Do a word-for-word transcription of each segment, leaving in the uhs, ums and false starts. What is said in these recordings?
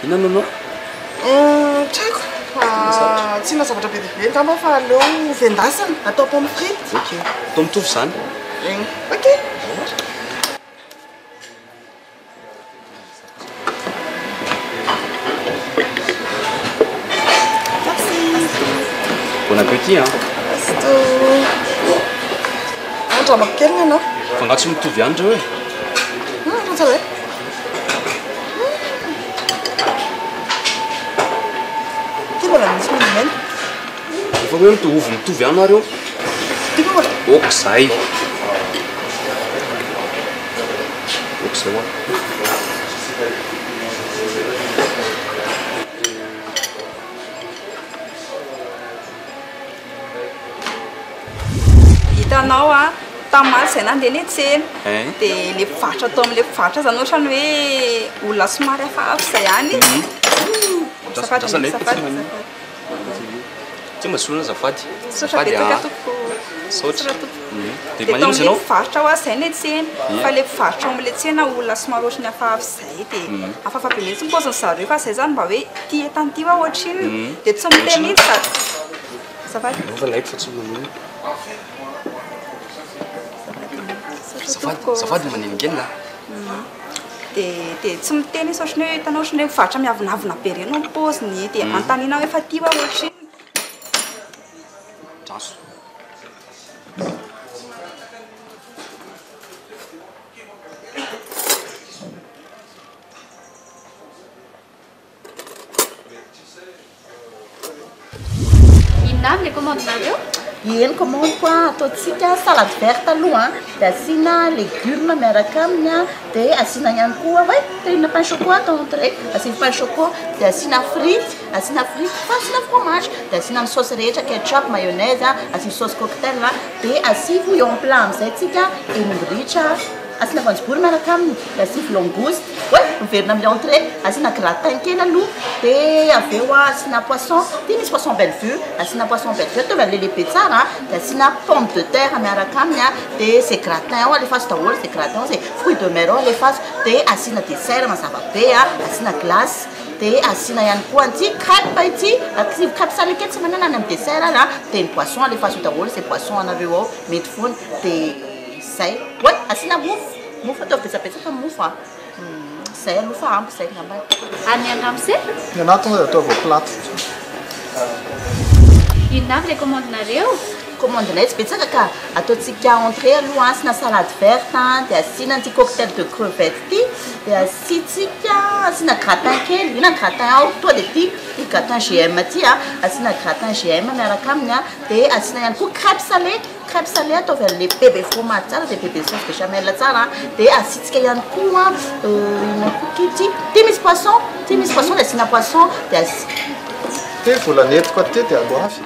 Inona anao? Tsy haiko. Tsy na zavatra be dia be angamba fa aleo vendasana atao pomme frite. Ok. Atao mitovy izany. Egny. Ok. Merci. Bon appétit hein. Resto. Andramako kely ny anao. Fa nga tsy mitovy ihany reo e. Ratsy hoe. Ty mbola misy menimena. Efa hoe mitovy mitovy ihany nareo. Ty koa mbola. Ok zay. Ok zay hoa. Hitanao a tamaly izay nandeha ny tsena dia le mpivarotra atao amin'ilay mpivarotra zany ohatrany hoe olona somary hafahafa izay ihany. Tsy mahasolona azafady. Sotra betsaka tompoko. Sotra. Dia Dia manino tamin'ilay ianao? mpivarotra ho azy izay ny tsena fa ilay mpivarotra ao amin'ilay tsena olona somary ohatrany hafahafa izay dia hafahafa be mihitsy ny paoziny zareo fa izay zany mba hoe tia tany ity va ohatriny dia tsy miteny mihitsy sady. Azafady. Fa laiko fa tsy manino. Zafady, zafady maningelina. Dia dia tsy miteny izy ohatrany hoe hitanao ohatrany hoe mivarotra miavonavona be ireny ny paoziny dia antaniana hoe efa tia va ohatriny. Traso. Inona le commande-nareo? Eny commande koa ataontsika salade verte aloha dia asiana légumes miaraka aminy dia asiana ihany koa hoe tehina pain chocolat atao entrée asiana pain chocolat dia asiana frite asiana frite fa asiana fromage dia asiana sauce rehetra ketchup mayonnaise asiana sauce cocktail dia asiana bouillon plat amin'izay tsika enimbritra asiana voanjobory miaraka aminy dia asiana langouste hoe miverina amin'ny entrée asiana gratin kely aloha dia avy eo asiana poisson dia misy poisson bellevue asiana poisson bellevue atao lelehibe tsara dia asiana pomme de terre miaraka aminy dia c'est gratin ao alefaso daholo c'est gratin c'est fruit de mer ao alefaso dia asiana dessert mazava be asiana glace dia asiana ihany koa anty crêpe ity akisy crêpe salé kely tsy manana any amin'ny dessert ara dia ny poisson alefaso daholo c'est poisson anareo ao mety foana dia zay hoe asiana mofo mofo atao betsabetsaka mofo a zay aloha fa ampy zay ngamba Any angamse? Ny anahy tonga dia atao vao platy. Inona le commande-nareo? commande-nay tsy betsaka ka ataontsika entrée aloha asiana salade verte dia asiana anty cocktail de crevette ity dia asiantsika asiana gratin kely ina gratin ao to dia ity ity gratin G M ity asiana gratin G M miaraka aminy dia asiana ihany koa crêpe salé crêpe salé ataovy an'ilay bébé fromage tsara dia bébé sauce béchamel tsara dia asiantsika ihany koa ina koa ity ty misy poisson ty misy poisson dia asiana poisson dia asi Ty vola netiko aty dia aloafy.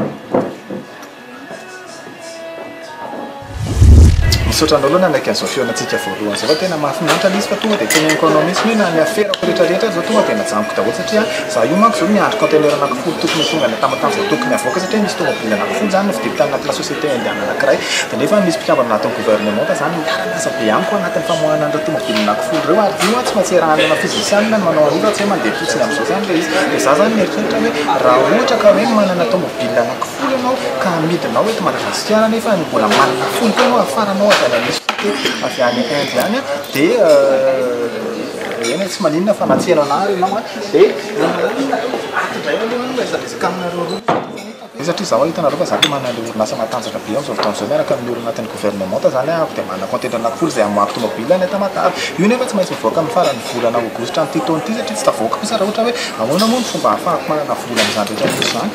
Misaotra anao aloha nanaiky an'izao fionatsika voalohany zay fa tena mahafinaritra ilay izy fa tonga dia tena économiste hoe na ny aferako rehetrarehetra zao tonga dia najanoky daholo satria za io manko zao miandry conteneur anankifolo tokony tonga ny tamatany zay tokony avoaka satria misy tomobile anankifolo zany novidiako tany anatina société indiana anankiray dia nefa misy mpikambana anatin'ny gouvernement zany miara-miasa be ihany koa anatin'ny famoahana an'ireo tomobile anankifolo reo ary io tsy maintsy rahanana fizisianina ny manao an'io fa tsy hoe mandeha totsiny amin'izao zany ilay izy dia za zany mieritreritra hoe raha ohatra ka hoe manana tomobile anankifolo ianao ka amidinao eto Madagasikara nefa mbola manana folo koa ianao afaranao avy any misy avy any Inde zany dia eny tsy maninona fa natsianao anahy ianao dia atindray aloha resadresaka aminareo roa satria zaho hitanareo fa zany manana le orinasa matanjaka be amin'izao fotoana izao miaraka amin'ny olo anatin'ny gouvernement zany dia manana conteneur anankifolo izay hamoako tomobile any Tamatave io nefa tsy maintsy mivoaka amin'ny farany volana aogositra amin'ity taona ity satria tsy tavoaka kosa raha ohatra hoe ahoana moa ny fomba ahafahako manana vola amin'izany rehetra rehetra izany.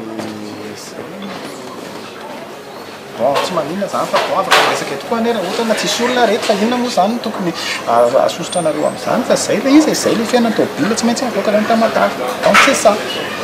Bon, tsy maninona zany fa bon afaka miresaka eto koa nera ohatra na tsisy olona reto fa inona moa zany tokony asosotra anareo amin'izany fa zay ilay izy zay ilay fiainana tômôbila tsy maintsy avoaka any Tamatave donc c'est ça.